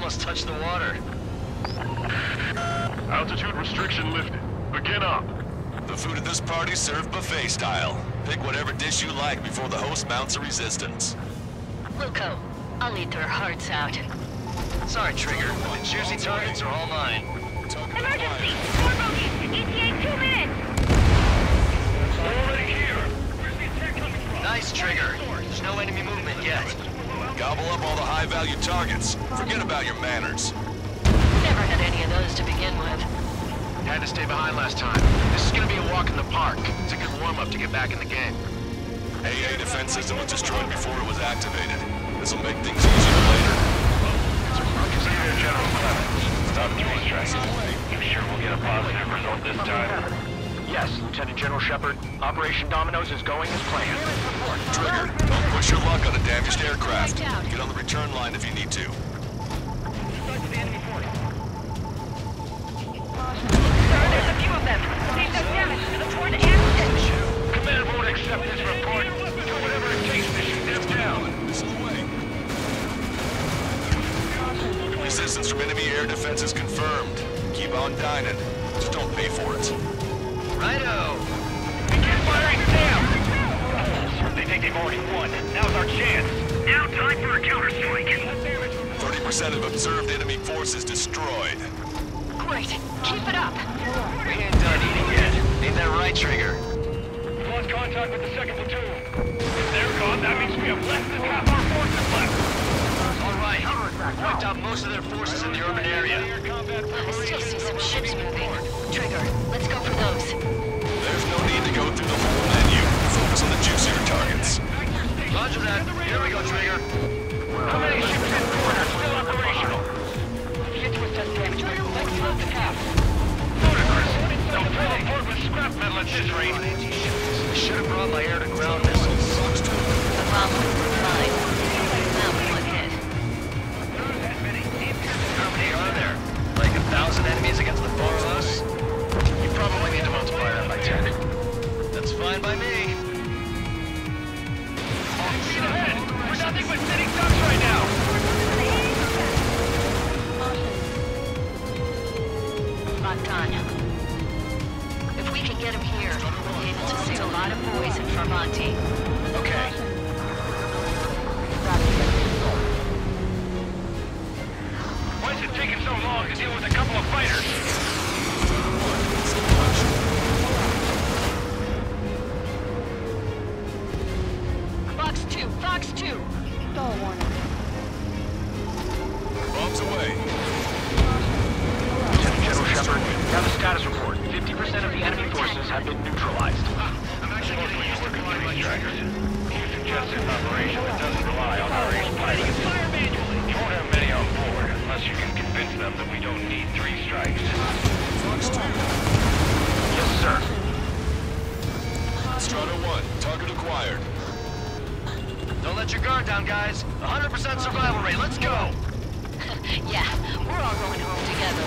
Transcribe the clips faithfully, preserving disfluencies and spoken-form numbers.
almost touched the water. Altitude restriction lifted. Begin up. The food at this party served buffet style. Pick whatever dish you like before the host mounts a resistance. Wilco, I'll eat their hearts out. Sorry, Trigger. The juicy targets are all mine. Emergency! Four bogeys! E T A two minutes! Already here. Where's the attack coming from? Nice, Trigger. There's no enemy movement yet. Gobble up all the high-value targets. Forget about your manners. Never had any of those to begin with. Had to stay behind last time. This is gonna be a walk in the park. It's a good warm-up to get back in the game. A A defense system was destroyed before it was activated. This'll make things easier later. General Clement. Stop three strikes. You sure we'll get a positive result this time? Yes, Lieutenant General Shepard. Operation Dominoes is going as planned. Trigger, don't push your luck on a damaged aircraft. Get on the return line if you need to. Sir, there's a few of them. They've done damage to the port and engine. Command won't accept this report. Do whatever it takes to shoot them down. This way. Resistance from enemy air defense is confirmed. Keep on dining. Just don't pay for it. Righto! Begin firing down! They think they've already won. Now's our chance. Now time for a counterstrike. thirty percent of observed enemy forces destroyed. Great, keep it up. We ain't done eating yet. Ain't that right, Trigger? We've lost contact with the second platoon. If they're gone, that means we have less than half our forces left. All right. Wiped out most of their forces in the urban area. I still see some ships moving. Trigger, let's go for those. There's no need to go through the whole menu. Focus on the juicier targets. Roger that. Here we go, Trigger. How many ships in port are still operational? Ship was just damaged by less than half. Ludicrous. Don't fill the port with scrap metal at this rate. I should have brought my air-to-ground missiles. The bomb was fine. Now one hit. How many are there? Like a thousand enemies against the four of us? You probably need to multiply that by ten. That's fine by me. Speed ahead. We're nothing but sitting ducks right now. Locked on. If we can get him here, we'll be able to save a lot of boys in Farmanti. Okay. Why is it taking so long to deal with a couple of fighters? Fox two, Fox two. Bombs away. Lieutenant General Shepard, we have a status report. fifty percent of the enemy forces have been neutralized. I'm actually getting used to calling my strikers. You suggest an operation that doesn't rely on our ace pilots. Fire manually. You won't have many on board unless you can convince them that we don't need three strikes. Fox two. Yes, sir. Strata one. Target acquired. Don't let your guard down, guys. one hundred percent survival rate. Let's go! Yeah, we're all going home together.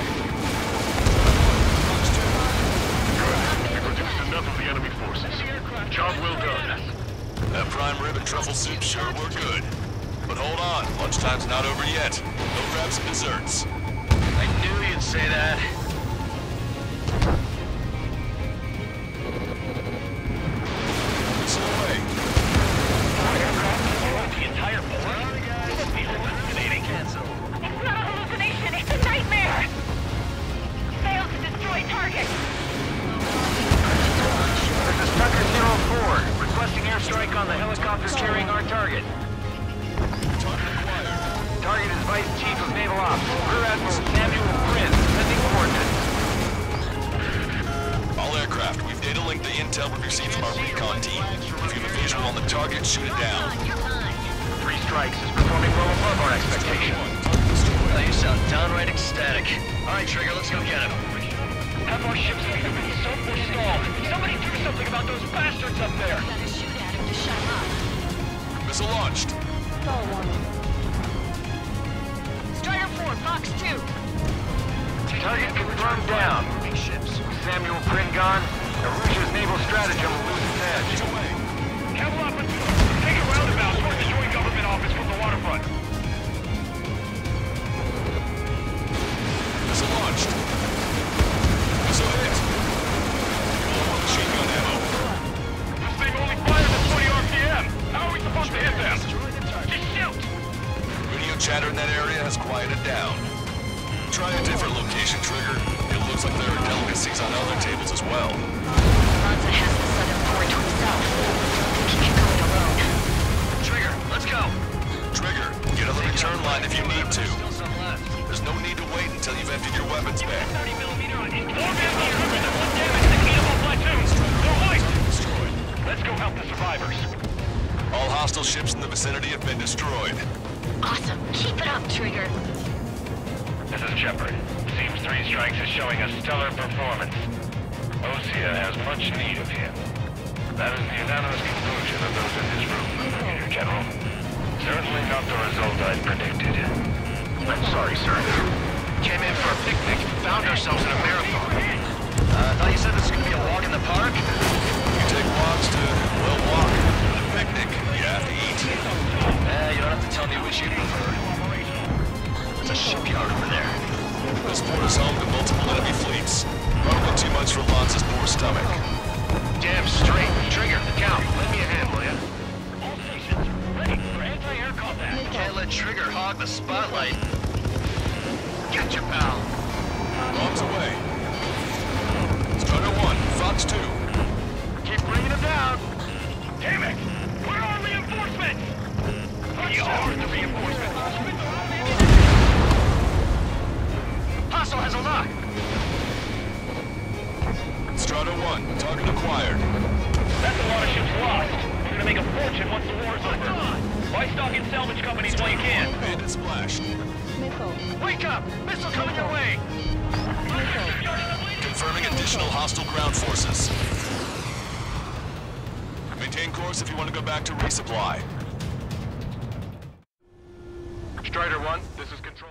We reduced enough of the enemy forces. Job well done. That prime rib and truffle soup sure were good. But hold on, lunchtime's not over yet. Go grab some desserts. I knew you'd say that. Missile away. The entire board? This is hallucinating. Cancel. It's not a hallucination, it's a nightmare! Failed to destroy target! This is Tucker zero four, requesting airstrike on the helicopter carrying our target. Target acquired. Target is Vice Chief of Naval Ops, Rear Admiral Samuel Prince, sending coordinates. All aircraft, we've data linked the intel we've received from our recon team. If you have a visual on the target, shoot it down. Three strikes is performing well above our expectation. Oh, you sound downright ecstatic. All right, Trigger, let's go get him. Have our ships either been sunk or stalled. Somebody do something about those bastards up there. Gotta shoot at him to shut him up. Missile launched. Strider four, Fox two. Target confirmed down. Ships. Samuel Prin gone. Arusha's naval stratagem will lose its edge. Away. Capital up and take a roundabout toward the joint government office from the waterfront. has quieted down. Try a different location, Trigger. It looks like there are delicacies on other tables as well. Lanza has the southern port to himself. Think he can go it alone. Trigger, let's go. Trigger, get on the return line if you need to. Still some left. There's no need to wait until you've emptied your weapons bag. thirty millimeter on incoming. More damage, remember the one damage to Keenable platoons. They're white. Destroyed. Let's go help the survivors. All hostile ships in the vicinity have been destroyed. Awesome. Keep it up, Trigger. This is Shepard. Seems Three Strikes is showing a stellar performance. Osea has much need of him. That is the unanimous conclusion of those in this room, Major General. Certainly not the result I predicted. I'm sorry, sir. Came in for a picnic, found ourselves in a marathon. Uh, I thought you said this was gonna be a walk in the park? You take walks to, well, walk. A picnic, you have to eat. Eh, you don't have to tell me which you prefer. There's a shipyard over there. This port is home to multiple enemy fleets. Probably too much for Lanza's poor stomach. Damn straight. Trigger, count. Lend me a hand, will ya? All stations ready for anti-air combat. Can't let Trigger hog the spotlight. Get your pal. Bombs away. Strider one, Fox two. Keep bringing him down. Damn it! Where are reinforcements? We are the reinforcements. Hostile has a lock. Strider one, target acquired. That's a lot of ships lost. We're gonna make a fortune once the war's over. Buy stock in salvage companies while you can. Bandit splashed. Wake up! Missile coming your way! Confirming additional hostile ground forces. Maintain course if you want to go back to resupply. Strider one, this is control.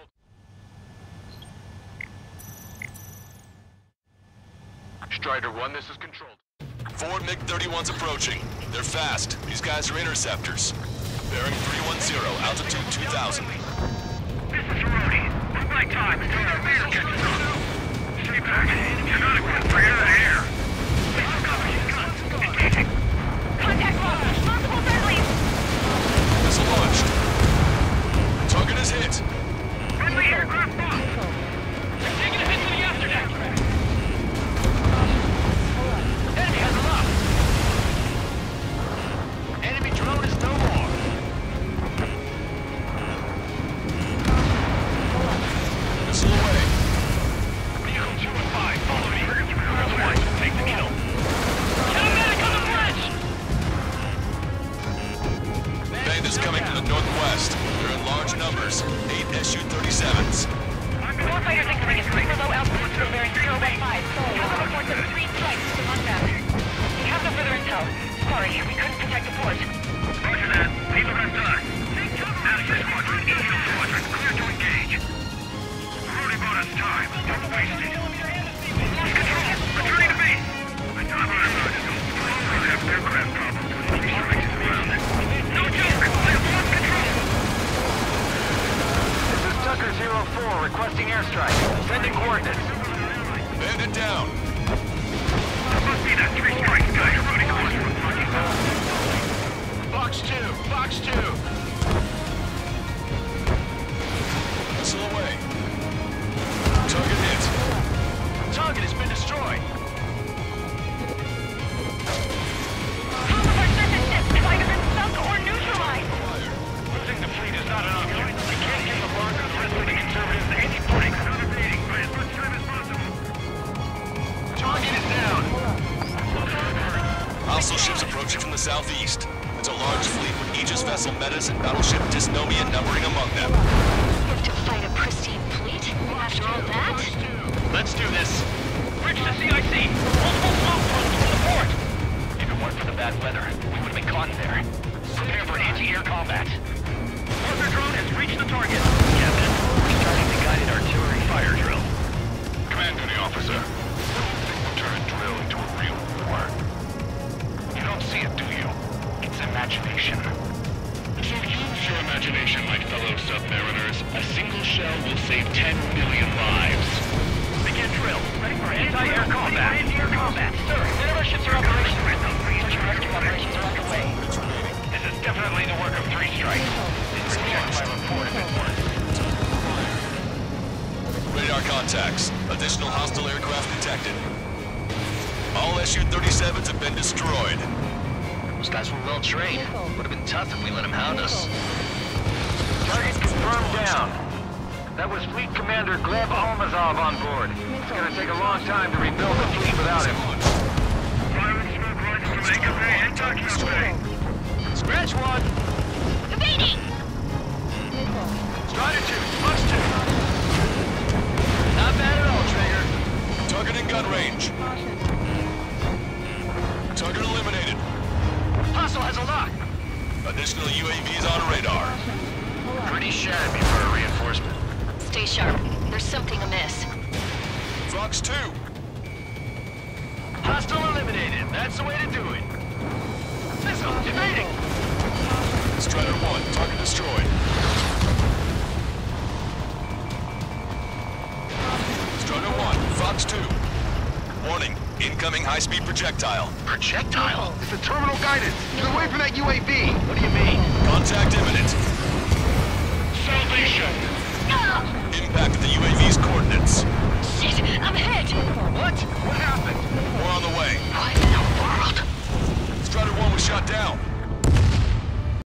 Strider one, this is controlled. Four MiG thirty-ones approaching. They're fast. These guys are interceptors. Bearing three one zero, altitude two thousand. This is Rody. One by time until our rear catches up. Stay back. You're not equipped for air to air. Please cover your guns. Engaging. Contact lost. Multiple friendlies. Missile launched. Target is hit. Friendly aircraft lost. They're taking a hit to the afterdeck. Enemy has a lock. Enemy drone is no more. Missile away. Vehicle two and five, follow me. Otherwise, we'll take the kill. Get a medic on the bridge! Bandits coming from the northwest. They're in large numbers. Eight S U thirty-sevens. Warfighter signaling is super low altitude from bearing zero one five. Cover reports of three strikes among them. We have no further intel. Sorry, we couldn't protect the port. Roger that. Leave the rest to us. Master Squadron, Eagle Squadron, clear to engage. Rody bought us time. Don't waste it. Lost control. Returning to base. I thought what I thought is we have aircraft problems with three strikes in the ground. No joke. We have lost control. This is Tucker zero four requesting airstrike. Sending coordinates. Bandit down. That must be that three strikes guy Rody calls from talking about. Fox two, Fox two. Missile away. Target hit. Target has been destroyed. Half of our surface ships have either been sunk or neutralized. Losing the fleet is not an option. We can't give the bark to the rest of the conservatives any footing. Not evading by as much time as possible. Target is down. Hostile ships approaching from the southeast. It's a large fleet with Aegis vessel Metas and battleship Dysnomia numbering among them. You have to fight a pristine fleet after all that? Let's do this. Bridge to C I C. Multiple smoke posts from the port. If it weren't for the bad weather, we would have been caught there. Prepare for anti-air combat. Mortar drone has reached the target. Captain, we're starting the guided artillery fire drill. Command duty officer. We'll turn a drill into a real war. You don't see it, do you? It's imagination. So use your imagination, my fellow submariners. A single shell will save ten million lives. Begin drill. Ready for anti-air combat. Anti-air combat. Sir, none of our ships are operational. Search and rescue operations are underway. This is definitely the work of three strikes. Reject my report if it works. Radar contacts. Additional hostile aircraft detected. All S U thirty-sevens have been destroyed. Those guys were well trained. Would have been tough if we let them hound us. Target confirmed down. That was Fleet Commander Gleb Almazov on board. It's gonna take a long time to rebuild the fleet without him. Firing smoke runs from Anchor Bay and Tokyo Bay. Scratch one! Evading! Strider two, plus two. Not bad at all, Traeger. Target in gun range. Target eliminated. Hostile has a lock. Additional U A Vs on radar. Pretty shabby for a reinforcement. Stay sharp. There's something amiss. Fox two. Hostile eliminated. That's the way to do it. Missile evading. Strider one, target destroyed. Strider one, Fox two. Warning, incoming high-speed projectile. Projectile? It's the terminal guidance. Get away from that U A V. What do you mean? Contact imminent. Salvation. Impact of the U A V's coordinates. Shit! I'm hit! What? What happened? More on the way. What in the world? Strider one was shot down.